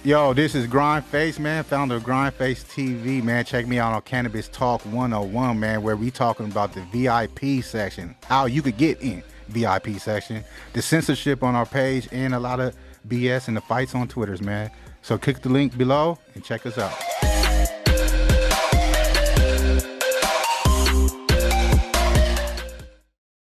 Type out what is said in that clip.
Yo, this is Grindface, man, founder of Grindface TV, man. Check me out on Cannabis Talk 101, man, where we talking about the VIP section, how you could get in VIP section, the censorship on our page, and a lot of BS and the fights on Twitters, man. So click the link below and check us out.